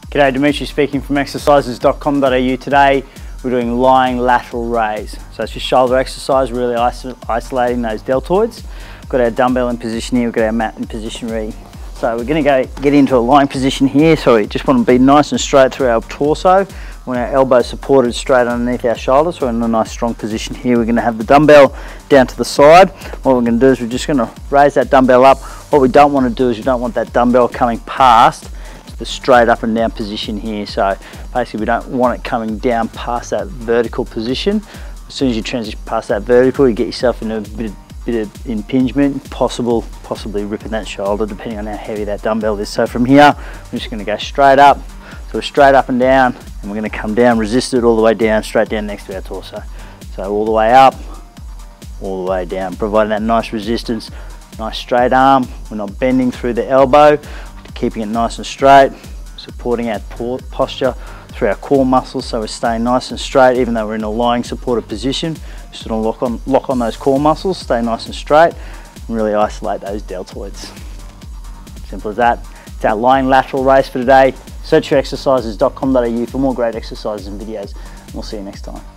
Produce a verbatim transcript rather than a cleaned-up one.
G'day, Dimitri speaking from Exercises dot com dot A U. Today we're doing lying lateral raise. So it's your shoulder exercise, really iso isolating those deltoids. We've got our dumbbell in position here, we've got our mat in position ready. So we're going to go get into a lying position here. So we just want to be nice and straight through our torso. When our elbows supported straight underneath our shoulders, we're in a nice strong position here. We're going to have the dumbbell down to the side. What we're going to do is we're just going to raise that dumbbell up. What we don't want to do is you don't want that dumbbell coming past the straight up and down position here. So basically we don't want it coming down past that vertical position. As soon as you transition past that vertical, you get yourself in a bit of, bit of impingement, possible, possibly ripping that shoulder depending on how heavy that dumbbell is. So from here, we're just going to go straight up. So we're straight up and down, and we're going to come down, resist it all the way down, straight down next to our torso. So all the way up, all the way down, providing that nice resistance, nice straight arm. We're not bending through the elbow, keeping it nice and straight, supporting our posture through our core muscles, so we're staying nice and straight even though we're in a lying supported position. Just going to lock on, lock on those core muscles, stay nice and straight, and really isolate those deltoids. Simple as that. It's our lying lateral raise for today. Search for exercises dot com dot A U for more great exercises and videos, and we'll see you next time.